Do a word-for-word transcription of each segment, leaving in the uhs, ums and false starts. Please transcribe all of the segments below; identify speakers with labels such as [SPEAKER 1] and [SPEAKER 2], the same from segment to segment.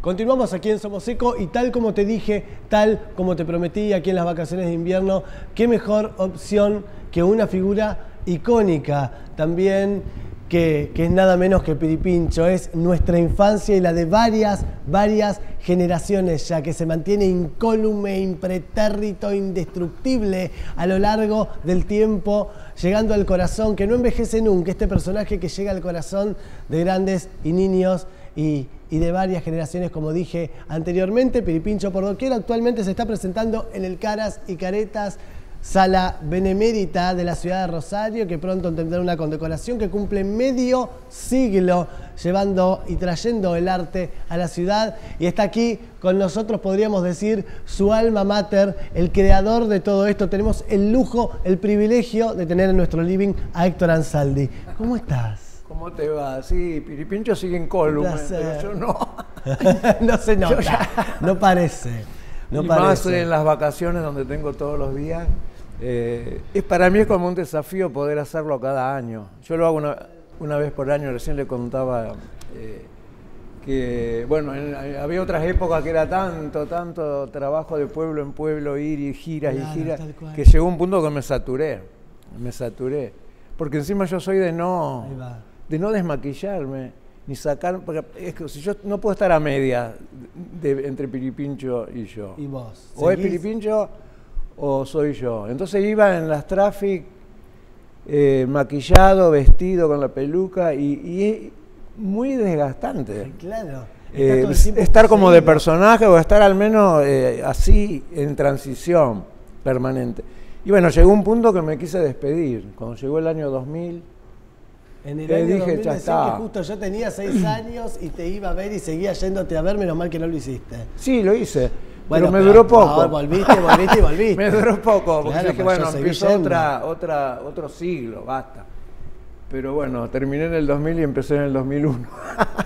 [SPEAKER 1] Continuamos aquí en Somos Eco y tal como te dije, tal como te prometí aquí en las vacaciones de invierno, qué mejor opción que una figura icónica también que, que es nada menos que Piripincho. Es nuestra infancia y la de varias, varias generaciones ya, que se mantiene incólume, impretérrito, indestructible a lo largo del tiempo, llegando al corazón, que no envejece nunca, este personaje que llega al corazón de grandes y niños y, y de varias generaciones, como dije anteriormente. Piripincho por doquier actualmente se está presentando en el Caras y Caretas, Sala Benemérita de la ciudad de Rosario, que pronto tendrá una condecoración que cumple medio siglo llevando y trayendo el arte a la ciudad. Y está aquí con nosotros, podríamos decir, su alma mater, el creador de todo esto. Tenemos el lujo, el privilegio de tener en nuestro living a Héctor Ansaldi. ¿Cómo estás?
[SPEAKER 2] ¿Cómo te va? Sí, Piripincho sigue en column, pero yo no.
[SPEAKER 1] No se nota, ya... no parece. No
[SPEAKER 2] y
[SPEAKER 1] parece.
[SPEAKER 2] Más en las vacaciones donde tengo todos los días. Eh, es, para mí es como un desafío poder hacerlo cada año. Yo lo hago una, una vez por año. Recién le contaba eh, que, bueno, en, había otras épocas que era tanto, tanto trabajo de pueblo en pueblo, ir y giras claro, y giras, que llegó un punto que me saturé, me saturé. Porque encima yo soy de no, de no desmaquillarme, ni sacar, porque es que si yo no puedo estar a media de, de, entre Piripincho y yo.
[SPEAKER 1] ¿Y vos?
[SPEAKER 2] O es Piripincho o soy yo. Entonces iba en las traffic eh, maquillado, vestido con la peluca y, y es muy desgastante.
[SPEAKER 1] Claro.
[SPEAKER 2] Eh, estar como de personaje o estar al menos eh, así en transición permanente. Y bueno, llegó un punto que me quise despedir. Cuando llegó el año dos mil,
[SPEAKER 1] en el año
[SPEAKER 2] dije,
[SPEAKER 1] dos mil
[SPEAKER 2] ya está.
[SPEAKER 1] Que justo yo tenía seis años y te iba a ver y seguía yéndote a ver, menos mal que no lo hiciste.
[SPEAKER 2] Sí, lo hice.
[SPEAKER 1] Bueno,
[SPEAKER 2] pero me
[SPEAKER 1] pero,
[SPEAKER 2] duró poco.
[SPEAKER 1] No, volviste, volviste y volviste.
[SPEAKER 2] Me duró poco, porque
[SPEAKER 1] claro,
[SPEAKER 2] dije,
[SPEAKER 1] pues
[SPEAKER 2] bueno, empezó otra, otra, otro siglo, basta. Pero bueno, terminé en el dos mil y empecé en el dos mil uno.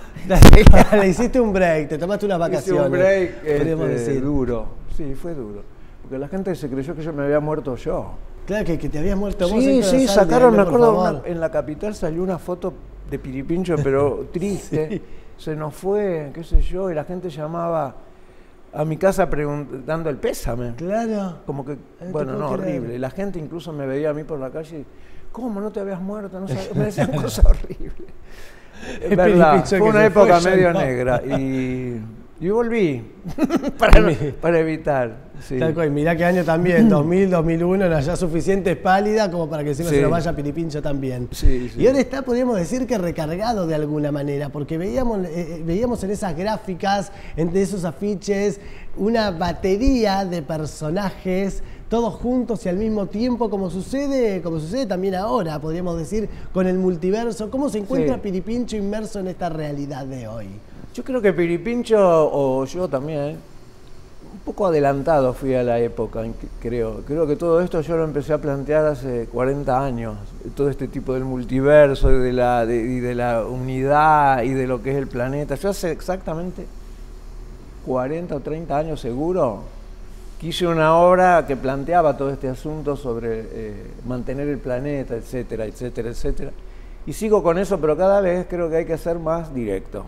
[SPEAKER 1] Le hiciste un break, te tomaste unas vacaciones.
[SPEAKER 2] Hice un break
[SPEAKER 1] podríamos
[SPEAKER 2] este,
[SPEAKER 1] decir.
[SPEAKER 2] duro, sí, fue duro. Porque la gente se creyó que yo me había muerto yo.
[SPEAKER 1] Claro, que, que te habías muerto
[SPEAKER 2] sí,
[SPEAKER 1] vos.
[SPEAKER 2] Sí, sí, sacaron, me acuerdo, una, en la capital salió una foto de Piripincho, pero triste. Sí. Se nos fue, qué sé yo, y la gente llamaba a mi casa dando el pésame.
[SPEAKER 1] Claro.
[SPEAKER 2] Como que, bueno, no, horrible. Y la gente incluso me veía a mí por la calle, ¿cómo no te habías muerto? No sabía, me decían cosas horribles. Es verdad, fue una época fue, medio no. negra y, y volví para, no, para evitar. Sí.
[SPEAKER 1] Tal cual, mirá qué año también, dos mil, dos mil uno, era ya suficiente pálida como para que encima
[SPEAKER 2] sí.
[SPEAKER 1] se nos vaya Piripincho también.
[SPEAKER 2] Sí, sí.
[SPEAKER 1] Y ahora está, podríamos decir que recargado de alguna manera, porque veíamos, eh, veíamos en esas gráficas, entre esos afiches, una batería de personajes, todos juntos y al mismo tiempo, como sucede, como sucede también ahora, podríamos decir, con el multiverso. ¿Cómo se encuentra sí. Piripincho inmerso en esta realidad de hoy?
[SPEAKER 2] Yo creo que Piripincho, o yo también, ¿eh? un poco adelantado fui a la época, creo. Creo que todo esto yo lo empecé a plantear hace cuarenta años, todo este tipo del multiverso y de la, de, y de la unidad y de lo que es el planeta. Yo hace exactamente cuarenta o treinta años seguro que hice una obra que planteaba todo este asunto sobre eh, mantener el planeta, etcétera, etcétera, etcétera. Y sigo con eso, pero cada vez creo que hay que ser más directo.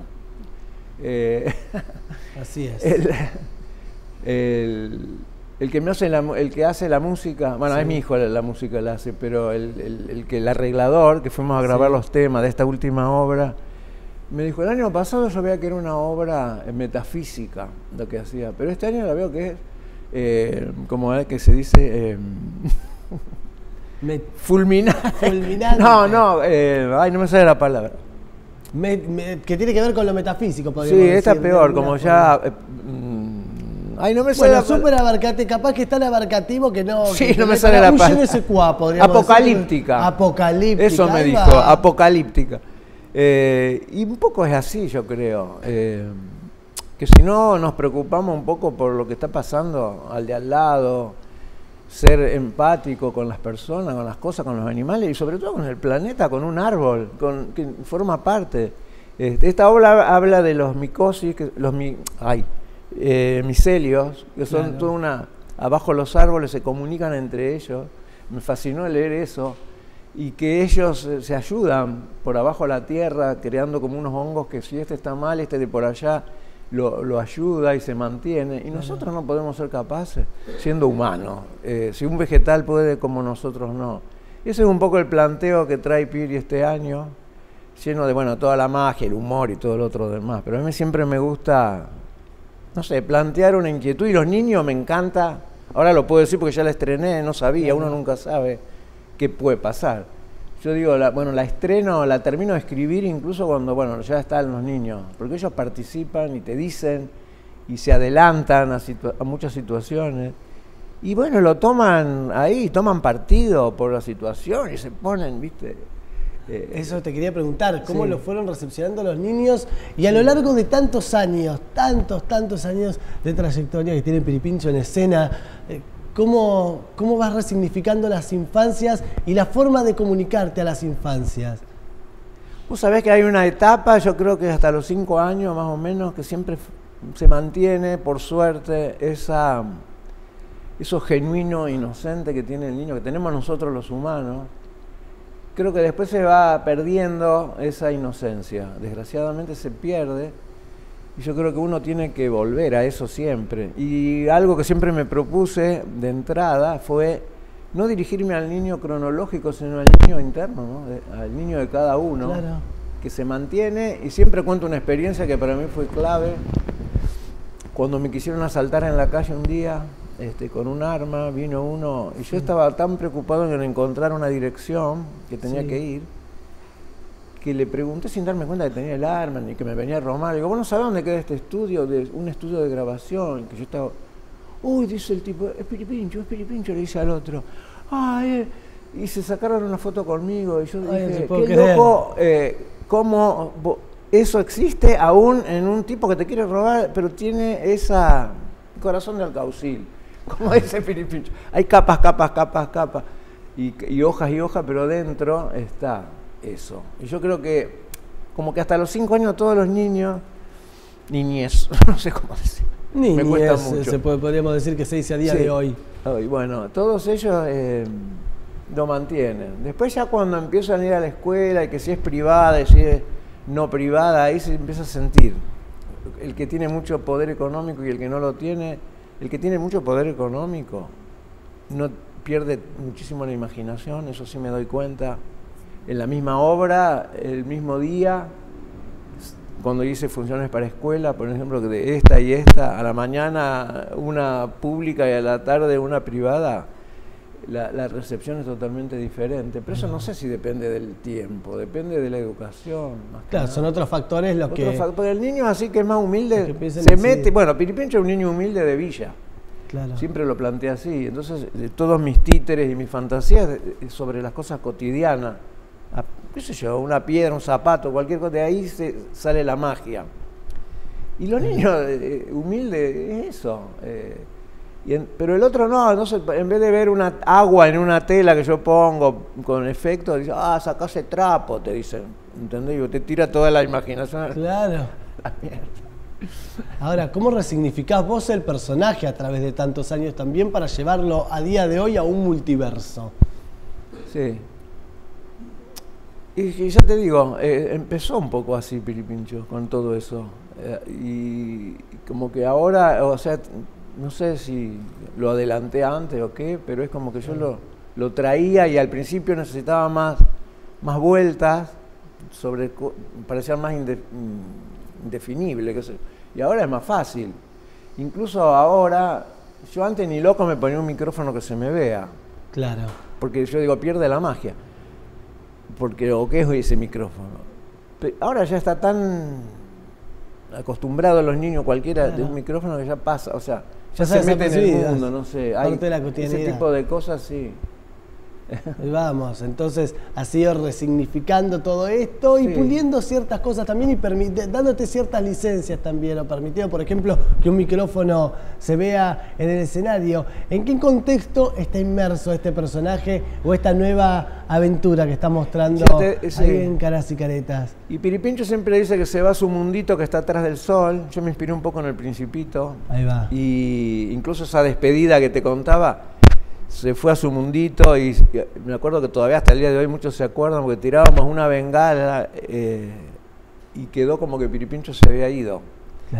[SPEAKER 2] Eh,
[SPEAKER 1] Así es.
[SPEAKER 2] El, el, el, que me hace la, el que hace la música, bueno, sí. es mi hijo la, la música la hace, pero el, el, el que el arreglador, que fuimos a grabar sí. los temas de esta última obra, me dijo, el año pasado yo veía que era una obra metafísica lo que hacía, pero este año la veo que es Eh, como es que se dice eh, fulminante.
[SPEAKER 1] fulminante.
[SPEAKER 2] No, no, eh, ay, no me sale la palabra.
[SPEAKER 1] Me, me, que tiene que ver con lo metafísico, podríamos
[SPEAKER 2] sí,
[SPEAKER 1] decir.
[SPEAKER 2] Sí, está peor, como ya. Eh, ay, no me sale
[SPEAKER 1] bueno,
[SPEAKER 2] la
[SPEAKER 1] súper abarcativo, capaz que es tan abarcativo que no.
[SPEAKER 2] Sí,
[SPEAKER 1] que
[SPEAKER 2] no
[SPEAKER 1] que
[SPEAKER 2] me sale la palabra.
[SPEAKER 1] Apocalíptica.
[SPEAKER 2] Decir.
[SPEAKER 1] Apocalíptica.
[SPEAKER 2] Eso me dijo, va. apocalíptica. Eh, y un poco es así, yo creo. Eh, que si no nos preocupamos un poco por lo que está pasando al de al lado, ser empático con las personas, con las cosas, con los animales y sobre todo con el planeta, con un árbol, con, que forma parte. Esta obra habla de los micosis, que, los mi, ay, eh, micelios, que son claro. toda una... Abajo los árboles se comunican entre ellos. Me fascinó leer eso. Y que ellos se ayudan por abajo de la tierra, creando como unos hongos que si este está mal, este de por allá... lo, lo ayuda y se mantiene, y nosotros no podemos ser capaces, siendo humanos. Eh, si un vegetal puede, como nosotros no. Ese es un poco el planteo que trae Piri este año, lleno de, bueno, toda la magia, el humor y todo lo otro demás. Pero a mí siempre me gusta, no sé, plantear una inquietud, y los niños me encanta. Ahora lo puedo decir porque ya la estrené, no sabía, uno nunca sabe qué puede pasar. Yo digo, la, bueno, la estreno, la termino de escribir incluso cuando, bueno, ya están los niños, porque ellos participan y te dicen y se adelantan a, a muchas situaciones. Y bueno, lo toman ahí, toman partido por la situación y se ponen, ¿viste?
[SPEAKER 1] Eh, Eso te quería preguntar, ¿cómo
[SPEAKER 2] sí.
[SPEAKER 1] lo fueron recepcionando los niños? Y a lo largo de tantos años, tantos, tantos años de trayectoria que tiene Piripincho en escena, eh, ¿Cómo, ¿Cómo vas resignificando las infancias y la forma de comunicarte a las infancias?
[SPEAKER 2] Vos sabés que hay una etapa, yo creo que hasta los cinco años más o menos, que siempre se mantiene, por suerte, esa, eso genuino, inocente que tiene el niño, que tenemos nosotros los humanos. Creo que después se va perdiendo esa inocencia, desgraciadamente se pierde. Y yo creo que uno tiene que volver a eso siempre. Y algo que siempre me propuse de entrada fue no dirigirme al niño cronológico, sino al niño interno, ¿no? De, al niño de cada uno,
[SPEAKER 1] claro,
[SPEAKER 2] que se mantiene. Y siempre cuento una experiencia que para mí fue clave. Cuando me quisieron asaltar en la calle un día, este, con un arma, vino uno, y yo estaba tan preocupado en encontrar una dirección que tenía sí. que ir, que le pregunté sin darme cuenta que tenía el arma y que me venía a robar. Le digo, bueno, ¿sabes dónde queda este estudio? De, un estudio de grabación. Que yo estaba, uy, dice el tipo, es Piripincho, es Piripincho, le dice al otro. Ay, y se sacaron una foto conmigo. Y yo
[SPEAKER 1] Ay,
[SPEAKER 2] dije,
[SPEAKER 1] no
[SPEAKER 2] qué loco, eh, cómo eso existe aún en un tipo que te quiere robar, pero tiene esa corazón de alcaucil. Como dice Piripincho. Hay capas, capas, capas, capas. Y, y hojas y hojas, pero dentro está eso. Y yo creo que como que hasta los cinco años todos los niños, niñez, no sé cómo decir,
[SPEAKER 1] niñez,
[SPEAKER 2] me cuesta mucho.
[SPEAKER 1] Se puede, podríamos decir que se dice a día sí. de hoy.
[SPEAKER 2] hoy. Bueno, todos ellos eh, lo mantienen. Después ya cuando empiezan a ir a la escuela, y que si es privada y si es no privada, ahí se empieza a sentir. El que tiene mucho poder económico y el que no lo tiene, el que tiene mucho poder económico no pierde muchísimo la imaginación, eso sí me doy cuenta. En la misma obra, el mismo día, cuando hice funciones para escuela, por ejemplo, de esta y esta, a la mañana una pública y a la tarde una privada, la, la recepción es totalmente diferente. Pero eso no sé si depende del tiempo, depende de la educación. Más
[SPEAKER 1] claro, son otros factores los
[SPEAKER 2] otros
[SPEAKER 1] que...
[SPEAKER 2] factores. El niño así que es más humilde, se mete... Sí. Bueno, Piripincho es un niño humilde de villa. Claro. Siempre lo planteé así. Entonces, todos mis títeres y mis fantasías sobre las cosas cotidianas, a, qué sé yo, una piedra, un zapato, cualquier cosa, de ahí se, sale la magia. Y los niños eh, humildes es eso. Eh, y en, pero el otro no, no sé, en vez de ver una agua en una tela que yo pongo con efecto, dice, ah, sacá ese trapo, te dicen, ¿entendés? Y te tira toda la imaginación.
[SPEAKER 1] Claro.
[SPEAKER 2] La mierda.
[SPEAKER 1] Ahora, ¿cómo resignificás vos el personaje a través de tantos años también para llevarlo a día de hoy a un multiverso?
[SPEAKER 2] Sí. Y, y ya te digo, eh, empezó un poco así Piripincho con todo eso. Eh, y como que ahora, o sea, no sé si lo adelanté antes o qué, pero es como que yo lo, lo traía y al principio necesitaba más, más vueltas, sobre, parecía más inde, indefinible. Qué sé. Y ahora es más fácil. Incluso ahora, yo antes ni loco me ponía un micrófono que se me vea.
[SPEAKER 1] Claro. Porque
[SPEAKER 2] yo digo, pierde la magia. Porque, ¿o qué es ese micrófono? Pero ahora ya está tan acostumbrado a los niños cualquiera claro. de un micrófono que ya pasa, o sea, ya se mete en el mundo, no sé. Hay ese tipo de cosas, sí.
[SPEAKER 1] Vamos, entonces has ido resignificando todo esto y sí. puliendo ciertas cosas también y dándote ciertas licencias también, o permitiendo, por ejemplo, que un micrófono se vea en el escenario. ¿En qué contexto está inmerso este personaje o esta nueva aventura que está mostrando te, sí. ahí en Caras y Caretas?
[SPEAKER 2] Y Piripincho siempre dice que se va a su mundito que está atrás del sol. Yo me inspiré un poco en El Principito.
[SPEAKER 1] Ahí va.
[SPEAKER 2] Y incluso esa despedida que te contaba, se fue a su mundito y me acuerdo que todavía hasta el día de hoy muchos se acuerdan porque tirábamos una bengala eh, y quedó como que Piripincho se había ido.
[SPEAKER 1] Claro.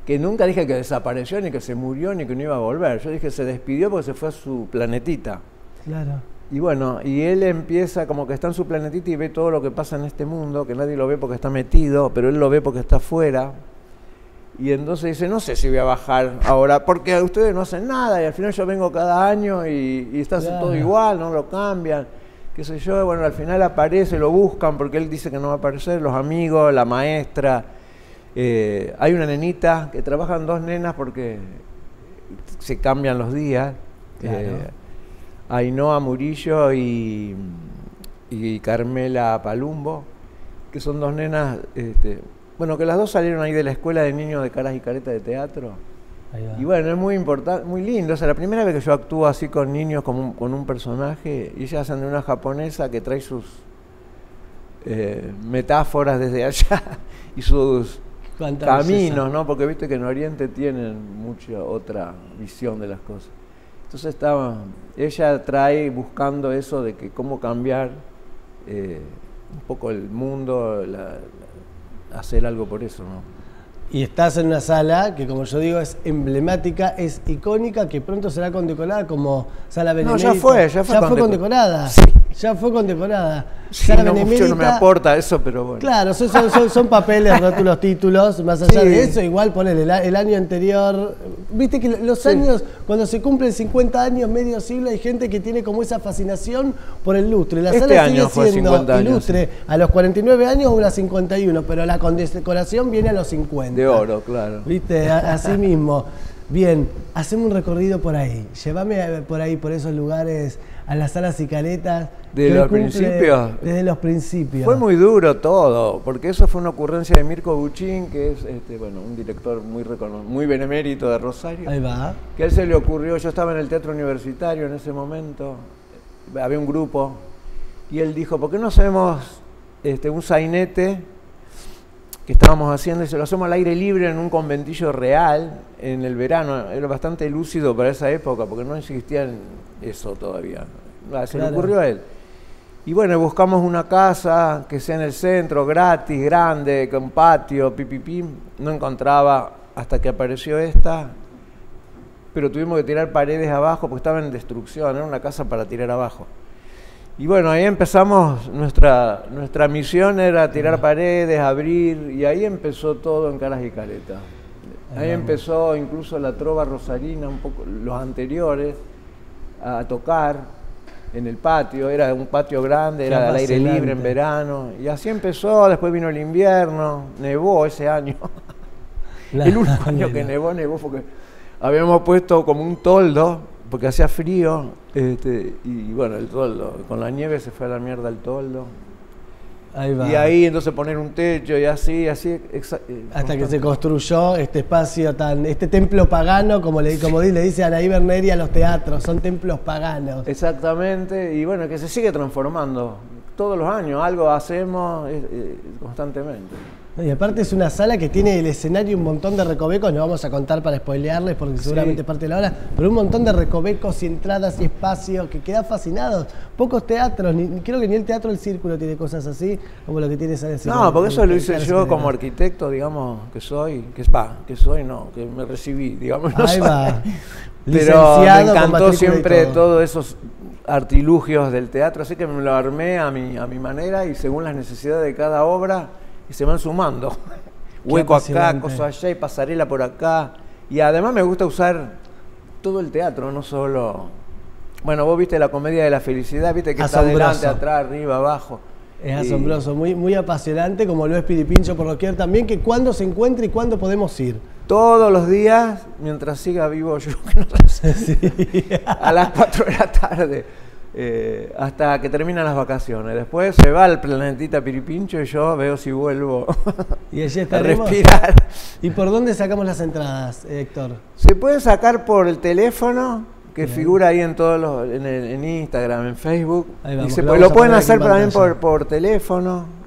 [SPEAKER 2] que nunca dije que desapareció, ni que se murió, ni que no iba a volver. Yo dije se despidió porque se fue a su planetita.
[SPEAKER 1] Claro.
[SPEAKER 2] Y bueno, y él empieza como que está en su planetita y ve todo lo que pasa en este mundo, que nadie lo ve porque está metido, pero él lo ve porque está afuera. Y entonces dice, no sé si voy a bajar ahora, porque ustedes no hacen nada, y al final yo vengo cada año y, y está claro. todo igual, no lo cambian, qué sé yo. Bueno, al final aparece, lo buscan porque él dice que no va a aparecer, los amigos, la maestra. Eh, hay una nenita, que trabajan dos nenas porque se cambian los días. Claro. Eh, Ainhoa Murillo y, y Carmela Palumbo, que son dos nenas... Este, bueno, que las dos salieron ahí de la escuela de niños de caras y caretas de teatro. Y bueno, es muy importante, muy lindo. O sea, la primera vez que yo actúo así con niños, con un, con un personaje, y ellas hacen de una japonesa que trae sus eh, metáforas desde allá y sus caminos, ¿no? Porque viste que en Oriente tienen mucha otra visión de las cosas. Entonces estaba, ella trae buscando eso de que cómo cambiar eh, un poco el mundo, la, la hacer algo por eso, ¿no?
[SPEAKER 1] Y estás en una sala que, como yo digo, es emblemática, es icónica, que pronto será condecorada como Sala Benemérita.
[SPEAKER 2] No, ya fue, ya fue,
[SPEAKER 1] ya
[SPEAKER 2] condecor
[SPEAKER 1] fue condecorada.
[SPEAKER 2] Sí.
[SPEAKER 1] Ya fue condecorada.
[SPEAKER 2] Sí,
[SPEAKER 1] Sala
[SPEAKER 2] no,
[SPEAKER 1] Benemérita,
[SPEAKER 2] mucho no me aporta eso, pero bueno.
[SPEAKER 1] Claro, son, son, son, son papeles, rótulos, títulos. Más allá
[SPEAKER 2] sí.
[SPEAKER 1] de eso, igual ponele el, el año anterior. Viste que los sí. años, cuando se cumplen cincuenta años, medio siglo, hay gente que tiene como esa fascinación por el lustre. La
[SPEAKER 2] este
[SPEAKER 1] sala
[SPEAKER 2] año
[SPEAKER 1] sigue siendo
[SPEAKER 2] años,
[SPEAKER 1] ilustre sí. a los cuarenta y nueve años o a los cincuenta y uno, pero la condecoración viene a los cincuenta.
[SPEAKER 2] De oro, claro.
[SPEAKER 1] Viste, así mismo. Bien, hacemos un recorrido por ahí. Llévame por ahí, por esos lugares, a las salas y caretas.
[SPEAKER 2] ¿De los principios?
[SPEAKER 1] Desde los principios.
[SPEAKER 2] Fue muy duro todo, porque eso fue una ocurrencia de Mirko Buchín, que es este, bueno, un director muy muy benemérito de Rosario.
[SPEAKER 1] Ahí va.
[SPEAKER 2] Que a él se le ocurrió, yo estaba en el teatro universitario en ese momento, había un grupo, y él dijo, ¿por qué no hacemos este, un sainete que estábamos haciendo y se lo hacemos al aire libre en un conventillo real en el verano? Era bastante lúcido para esa época, porque no existía eso todavía. Se claro. le ocurrió a él. Y bueno, buscamos una casa que sea en el centro, gratis, grande, con patio, pipipi. No encontraba hasta que apareció esta, pero tuvimos que tirar paredes abajo porque estaba en destrucción, era una casa para tirar abajo. Y bueno, ahí empezamos, nuestra, nuestra misión era tirar paredes, abrir, y ahí empezó todo en Caras y Caretas. Ahí empezó incluso la trova rosarina, un poco los anteriores, a tocar en el patio. Era un patio grande, era al aire libre en verano, y así empezó. Después vino el invierno, nevó ese año. La, el único año que nevó, nevó porque habíamos puesto como un toldo, porque hacía frío, este, y bueno, el toldo, con la nieve se fue a la mierda el toldo. Ahí va. Y ahí entonces poner un techo y así, así.
[SPEAKER 1] Hasta que se construyó este espacio tan, este templo pagano, como le, como le dice Anaí Berneri a los teatros, son templos paganos.
[SPEAKER 2] Exactamente, y bueno, que se sigue transformando. Todos los años algo hacemos eh, eh, constantemente.
[SPEAKER 1] Y aparte es una sala que tiene el escenario un montón de recovecos, no vamos a contar para spoilearles porque seguramente sí. es parte de la hora, pero un montón de recovecos y entradas y espacios que quedan fascinados. Pocos teatros, ni, creo que ni el Teatro del Círculo tiene cosas así, como lo que tiene esa decir.
[SPEAKER 2] No, porque eso lo hice yo como arquitecto, digamos, que soy, que es pa, que soy, no, que me recibí, digamos. No
[SPEAKER 1] Ahí
[SPEAKER 2] soy.
[SPEAKER 1] va.
[SPEAKER 2] Pero me encantó siempre todo. todos esos artilugios del teatro, así que me lo armé a mi, a mi manera y según las necesidades de cada obra, y se van sumando. Hueco acá, cosa allá y pasarela por acá. Y además me gusta usar todo el teatro, no solo... Bueno, vos viste la Comedia de la Felicidad, viste que asombroso. Está adelante, atrás, arriba, abajo.
[SPEAKER 1] Es y... asombroso, muy, muy apasionante, como lo es Piripincho por doquier también, que cuándo se encuentra y cuándo podemos ir.
[SPEAKER 2] Todos los días, mientras siga vivo yo, que no sé, sí. a las cuatro de la tarde. Eh, hasta que terminan las vacaciones. Después se va al planetita Piripincho y yo veo si vuelvo
[SPEAKER 1] y allí
[SPEAKER 2] a respirar.
[SPEAKER 1] ¿Y por dónde sacamos las entradas, Héctor?
[SPEAKER 2] Se pueden sacar por el teléfono, que Bien. figura ahí en todos los, en, el, en Instagram, en Facebook.
[SPEAKER 1] Ahí vamos,
[SPEAKER 2] y se,
[SPEAKER 1] lo,
[SPEAKER 2] lo pueden hacer también por, por teléfono.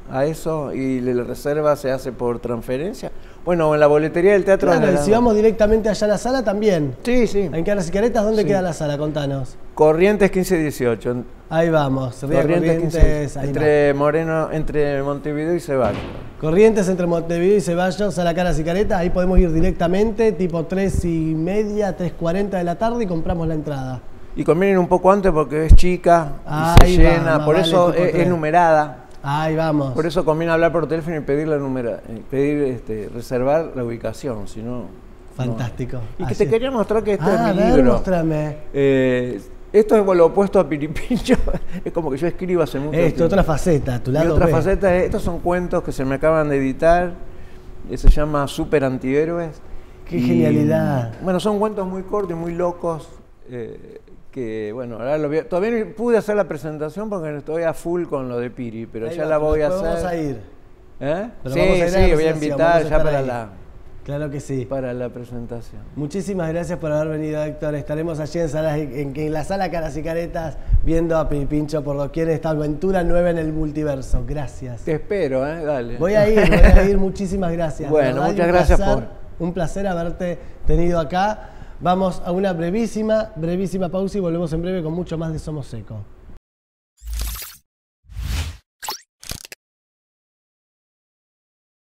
[SPEAKER 2] a eso y la reserva se hace por transferencia. Bueno, en la boletería del teatro...
[SPEAKER 1] Claro,
[SPEAKER 2] de
[SPEAKER 1] y
[SPEAKER 2] la...
[SPEAKER 1] si vamos directamente allá a la sala también.
[SPEAKER 2] Sí, sí.
[SPEAKER 1] En Caras y Caretas, ¿dónde
[SPEAKER 2] Sí.
[SPEAKER 1] queda la sala? Contanos.
[SPEAKER 2] Corrientes quince dieciocho.
[SPEAKER 1] Ahí vamos, Ría
[SPEAKER 2] Corrientes,
[SPEAKER 1] Corrientes, ahí
[SPEAKER 2] entre Moreno, entre Montevideo y Ceballos.
[SPEAKER 1] Corrientes entre Montevideo y Ceballos, a la Caras y Caretas, ahí podemos ir directamente, tipo tres y media, tres cuarenta de la tarde y compramos la entrada.
[SPEAKER 2] Y conviene ir un poco antes porque es chica y
[SPEAKER 1] Ahí
[SPEAKER 2] se
[SPEAKER 1] va,
[SPEAKER 2] llena,
[SPEAKER 1] más
[SPEAKER 2] por
[SPEAKER 1] vale
[SPEAKER 2] eso
[SPEAKER 1] tipo
[SPEAKER 2] es,
[SPEAKER 1] tres.
[SPEAKER 2] es numerada.
[SPEAKER 1] Ahí vamos.
[SPEAKER 2] Por eso conviene hablar por teléfono y pedir la numera, eh, pedir este, reservar la ubicación, si no.
[SPEAKER 1] Fantástico.
[SPEAKER 2] no. Y que
[SPEAKER 1] Así.
[SPEAKER 2] te quería mostrar que esto
[SPEAKER 1] Ah,
[SPEAKER 2] es
[SPEAKER 1] a
[SPEAKER 2] mi
[SPEAKER 1] ver,
[SPEAKER 2] libro.
[SPEAKER 1] mostrame.
[SPEAKER 2] Eh, esto es lo opuesto a Piripincho. Es como que yo escribo hace mucho
[SPEAKER 1] Esto,
[SPEAKER 2] tiempo.
[SPEAKER 1] otra faceta, tu
[SPEAKER 2] Mi
[SPEAKER 1] lado
[SPEAKER 2] otra
[SPEAKER 1] B.
[SPEAKER 2] faceta es, estos son cuentos que se me acaban de editar, eh, se llama Super Antihéroes.
[SPEAKER 1] Qué genialidad.
[SPEAKER 2] Bueno, son cuentos muy cortos y muy locos, eh, que bueno, ahora lo voy a- todavía no pude hacer la presentación porque estoy a full con lo de Piri, pero
[SPEAKER 1] Ahí
[SPEAKER 2] ya
[SPEAKER 1] va,
[SPEAKER 2] la voy a
[SPEAKER 1] después
[SPEAKER 2] hacer.
[SPEAKER 1] Vamos a ir.
[SPEAKER 2] ¿Eh?
[SPEAKER 1] Pero
[SPEAKER 2] Sí,
[SPEAKER 1] vamos a ir a la
[SPEAKER 2] sí, voy a
[SPEAKER 1] presentación,
[SPEAKER 2] invitar
[SPEAKER 1] vamos a
[SPEAKER 2] ya
[SPEAKER 1] estar
[SPEAKER 2] para
[SPEAKER 1] ahí.
[SPEAKER 2] la,
[SPEAKER 1] Claro que sí.
[SPEAKER 2] para la presentación.
[SPEAKER 1] Muchísimas gracias por haber venido, Héctor. Estaremos allí en, salas- en, en la sala Caras y Caretas viendo a Piripincho por doquier esta aventura nueva en el multiverso. Gracias.
[SPEAKER 2] Te espero, ¿eh? Dale.
[SPEAKER 1] Voy a ir, voy a ir. Muchísimas gracias.
[SPEAKER 2] Bueno,
[SPEAKER 1] De verdad,
[SPEAKER 2] muchas
[SPEAKER 1] un
[SPEAKER 2] gracias
[SPEAKER 1] placer,
[SPEAKER 2] por-
[SPEAKER 1] Un placer haberte tenido acá. Vamos a una brevísima, brevísima pausa y volvemos en breve con mucho más de Somos Eco.